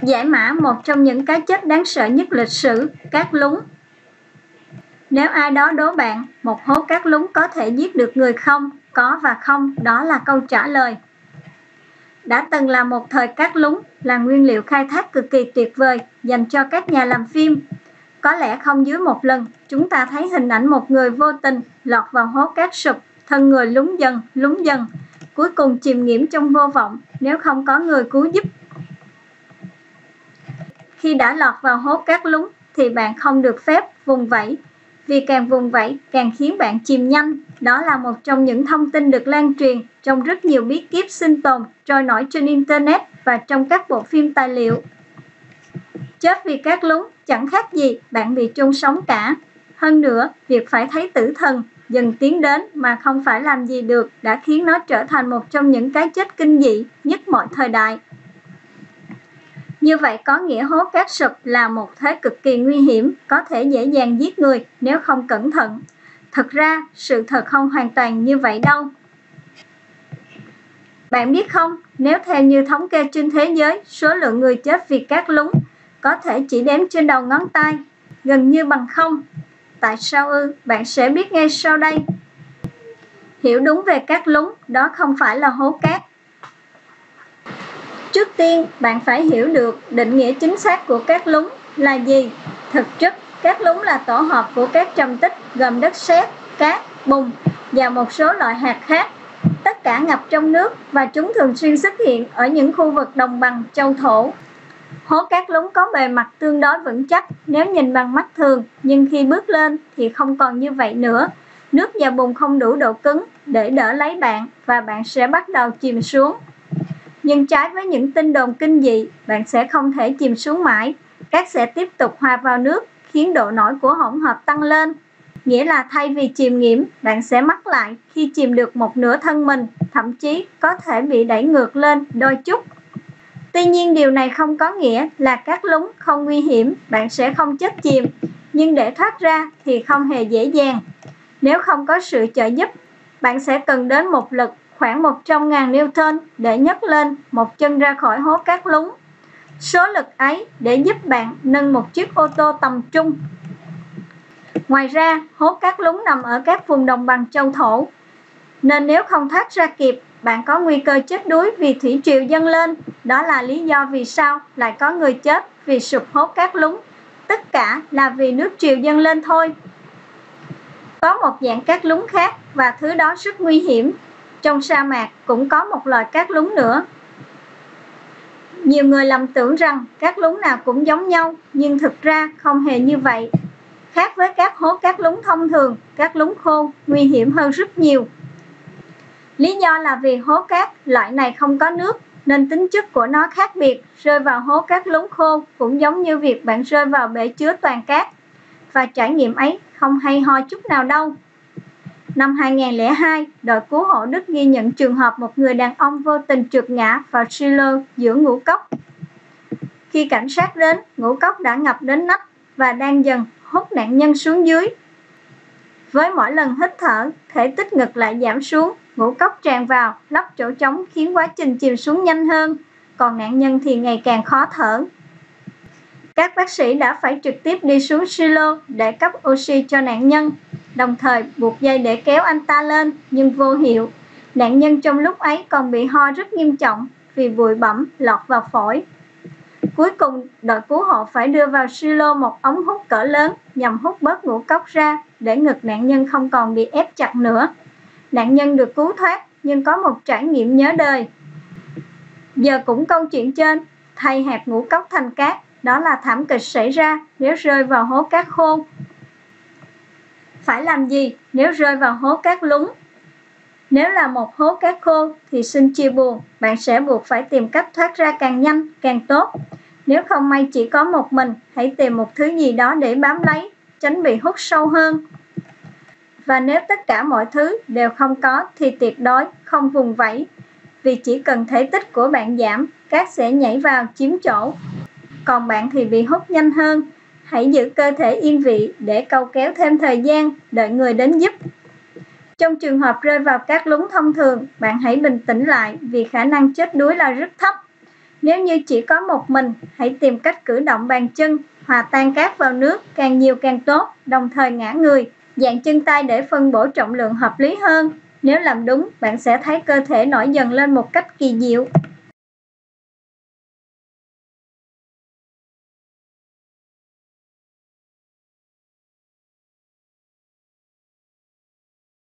Giải mã một trong những cái chết đáng sợ nhất lịch sử, cát lún. Nếu ai đó đố bạn một hố cát lún có thể giết được người không? Có và không, đó là câu trả lời. Đã từng là một thời cát lún là nguyên liệu khai thác cực kỳ tuyệt vời dành cho các nhà làm phim. Có lẽ không dưới một lần chúng ta thấy hình ảnh một người vô tình lọt vào hố cát sụp, thân người lún dần, cuối cùng chìm nghiễm trong vô vọng nếu không có người cứu giúp. Khi đã lọt vào hố cát lún thì bạn không được phép vùng vẫy, vì càng vùng vẫy càng khiến bạn chìm nhanh. Đó là một trong những thông tin được lan truyền trong rất nhiều bí kíp sinh tồn trôi nổi trên Internet và trong các bộ phim tài liệu. Chết vì cát lún chẳng khác gì bạn bị chôn sống cả. Hơn nữa, việc phải thấy tử thần dần tiến đến mà không phải làm gì được đã khiến nó trở thành một trong những cái chết kinh dị nhất mọi thời đại. Như vậy có nghĩa hố cát sụp là một thế cực kỳ nguy hiểm, có thể dễ dàng giết người nếu không cẩn thận. Thực ra, sự thật không hoàn toàn như vậy đâu. Bạn biết không, nếu theo như thống kê trên thế giới, số lượng người chết vì cát lún có thể chỉ đếm trên đầu ngón tay, gần như bằng không. Tại sao ư? Bạn sẽ biết ngay sau đây. Hiểu đúng về cát lún, đó không phải là hố cát. Trước tiên, bạn phải hiểu được định nghĩa chính xác của cát lún là gì. Thực chất, cát lún là tổ hợp của các trầm tích gồm đất sét, cát, bùn và một số loại hạt khác. Tất cả ngập trong nước và chúng thường xuyên xuất hiện ở những khu vực đồng bằng châu thổ. Hố cát lún có bề mặt tương đối vững chắc nếu nhìn bằng mắt thường, nhưng khi bước lên thì không còn như vậy nữa. Nước và bùn không đủ độ cứng để đỡ lấy bạn và bạn sẽ bắt đầu chìm xuống. Nhưng trái với những tin đồn kinh dị, bạn sẽ không thể chìm xuống mãi. Cát sẽ tiếp tục hòa vào nước, khiến độ nổi của hỗn hợp tăng lên. Nghĩa là thay vì chìm nghiễm, bạn sẽ mắc lại khi chìm được một nửa thân mình, thậm chí có thể bị đẩy ngược lên đôi chút. Tuy nhiên điều này không có nghĩa là cát lún không nguy hiểm, bạn sẽ không chết chìm. Nhưng để thoát ra thì không hề dễ dàng. Nếu không có sự trợ giúp, bạn sẽ cần đến một lực khoảng 100.000 Newton để nhấc lên một chân ra khỏi hố cát lún. Số lực ấy để giúp bạn nâng một chiếc ô tô tầm trung. Ngoài ra, hố cát lún nằm ở các vùng đồng bằng châu thổ, nên nếu không thoát ra kịp, bạn có nguy cơ chết đuối vì thủy triều dâng lên. Đó là lý do vì sao lại có người chết vì sụp hố cát lún. Tất cả là vì nước triều dâng lên thôi. Có một dạng cát lún khác và thứ đó rất nguy hiểm. Trong sa mạc cũng có một loại cát lún nữa. Nhiều người lầm tưởng rằng cát lún nào cũng giống nhau, nhưng thực ra không hề như vậy. Khác với các hố cát lún thông thường, cát lún khô nguy hiểm hơn rất nhiều. Lý do là vì hố cát loại này không có nước, nên tính chất của nó khác biệt. Rơi vào hố cát lún khô cũng giống như việc bạn rơi vào bể chứa toàn cát. Và trải nghiệm ấy không hay ho chút nào đâu. Năm 2002, đội cứu hộ Đức ghi nhận trường hợp một người đàn ông vô tình trượt ngã vào silo giữa ngũ cốc. Khi cảnh sát đến, ngũ cốc đã ngập đến nách và đang dần hút nạn nhân xuống dưới. Với mỗi lần hít thở, thể tích ngực lại giảm xuống, ngũ cốc tràn vào, lấp chỗ trống khiến quá trình chìm xuống nhanh hơn, còn nạn nhân thì ngày càng khó thở. Các bác sĩ đã phải trực tiếp đi xuống silo để cấp oxy cho nạn nhân, đồng thời buộc dây để kéo anh ta lên, nhưng vô hiệu. Nạn nhân trong lúc ấy còn bị ho rất nghiêm trọng vì bụi bặm lọt vào phổi. Cuối cùng, đội cứu hộ phải đưa vào silo một ống hút cỡ lớn nhằm hút bớt ngũ cốc ra để ngực nạn nhân không còn bị ép chặt nữa. Nạn nhân được cứu thoát nhưng có một trải nghiệm nhớ đời. Giờ cũng câu chuyện trên, thay hạt ngũ cốc thành cát, đó là thảm kịch xảy ra nếu rơi vào hố cát khô. Phải làm gì nếu rơi vào hố cát lún? Nếu là một hố cát khô thì xin chia buồn, bạn sẽ buộc phải tìm cách thoát ra càng nhanh càng tốt. Nếu không may chỉ có một mình, hãy tìm một thứ gì đó để bám lấy, tránh bị hút sâu hơn. Và nếu tất cả mọi thứ đều không có thì tuyệt đối không vùng vẫy, vì chỉ cần thể tích của bạn giảm, cát sẽ nhảy vào chiếm chỗ. Còn bạn thì bị hút nhanh hơn. Hãy giữ cơ thể yên vị để câu kéo thêm thời gian, đợi người đến giúp. Trong trường hợp rơi vào cát lún thông thường, bạn hãy bình tĩnh lại vì khả năng chết đuối là rất thấp. Nếu như chỉ có một mình, hãy tìm cách cử động bàn chân, hòa tan cát vào nước, càng nhiều càng tốt, đồng thời ngả người, dạn chân tay để phân bổ trọng lượng hợp lý hơn. Nếu làm đúng, bạn sẽ thấy cơ thể nổi dần lên một cách kỳ diệu.